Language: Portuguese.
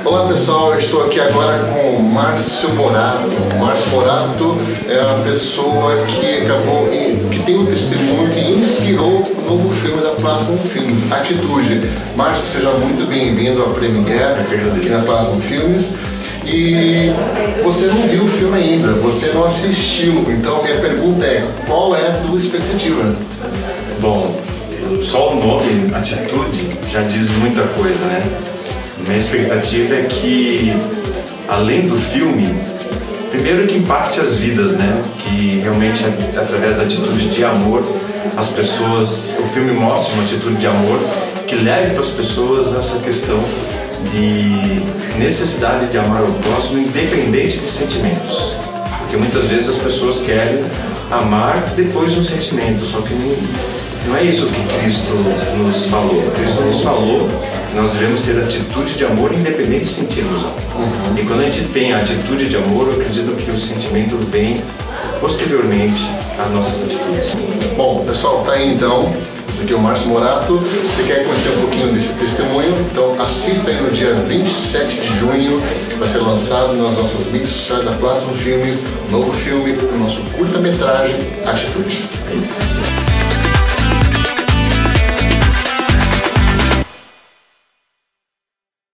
Olá pessoal, eu estou aqui agora com o Márcio Morato. O Márcio Morato é uma pessoa que tem um testemunho que inspirou o novo filme da Plasmon Filmes, Atitude. Márcio, seja muito bem-vindo à Premiere aqui na Plasmon Filmes. E você não viu o filme ainda, você não assistiu, então minha pergunta é, qual é a tua expectativa? Bom, só o nome, Atitude, já diz muita coisa, né? Minha expectativa é que, além do filme, primeiro que impacte as vidas, né? Que realmente, através da atitude de amor, as pessoas, o filme mostra uma atitude de amor que leve para as pessoas essa questão de necessidade de amar o próximo independente de sentimentos. Porque muitas vezes as pessoas querem amar depois de um sentimento, só que não é isso que Cristo nos falou. Cristo nos falou que nós devemos ter atitude de amor independente de sentirmos. E quando a gente tem a atitude de amor, eu acredito que o sentimento vem posteriormente às nossas atitudes. Bom, pessoal, tá aí então. Esse aqui é o Márcio Morato. Você quer conhecer um pouquinho desse testemunho? Então assista aí no dia 27 de junho. Vai ser lançado nas nossas mídias sociais da Plasmon Filmes, um novo filme, o nosso curta-metragem Atitude.